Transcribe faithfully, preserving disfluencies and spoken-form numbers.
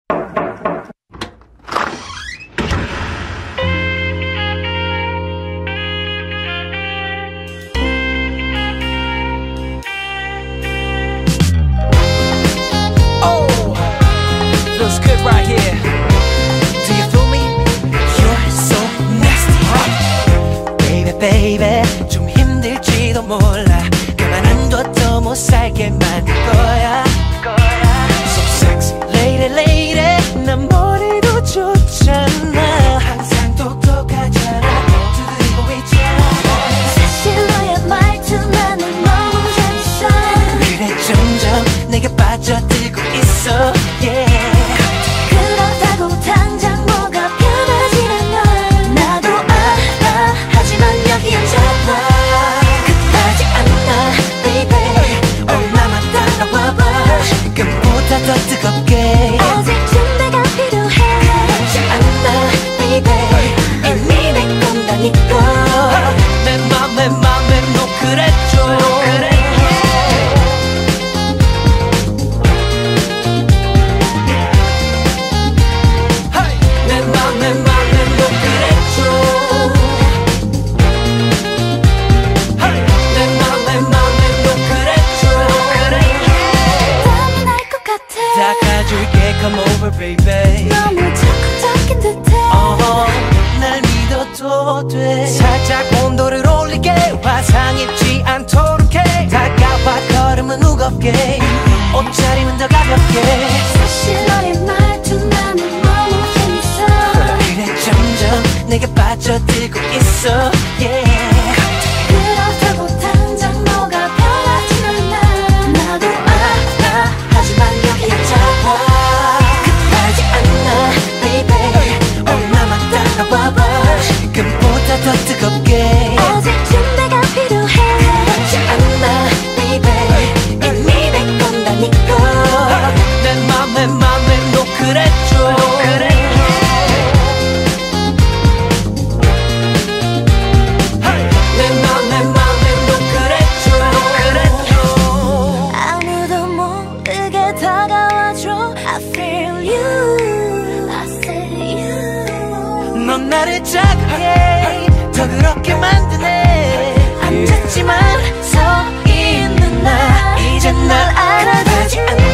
Baby 좀 힘들지도 몰라 그만 안 둬도 못 살게 만들 거야 So sexy lady lady 난 머리도 좋잖아 항상 똑똑하잖아 두드리고 있잖아 사실 너의 말투 나는 너무 재밌어 그래 점점 내게 빠져들고 있어 yeah 그렇다고 당장 뭐가 변하진 않아 나도 알아 하지만 여기 앉아봐 급하지 않아 baby 얼마만 따라와봐 지금보다 더 뜨겁게 아직 준비가 필요해 급하지 않아 baby 이미 내 건다니까 내 맘에 맘에 노크랬죠 내 맘에 맘에 노크랬죠 내 맘에 맘에 노크랬죠 땀이 날 것 같아 닦아줄게 come over baby 너무 적극적인 듯해 uh-huh. 날 믿어도 돼 살짝 온도를 올리게 화상 입지 않도록 해 다가와 걸음은 무겁게 옷차림은 더 가볍게 사실 너의 말투 나는 너무 재밌어 그래 점점 내게 빠져들고 있어 yeah 그렇다고 당장 뭐가 변하진 않아 나도 알아 하지만 여기 앉아봐 급하지 않아 baby 얼마만 따라와봐 지금보다 더 뜨겁게 아직 준비가 필요해 급하지 않아 baby 이미 내 건다니까 내 맘에 맘에 노크랬죠 내 맘에 맘에 노크랬죠 아무도 모르게 다가와줘 I feel you I feel you 넌 나를 자극해 더 그렇게 만드네 앉았지만 서 있는 나 이제 날 알아주지 않아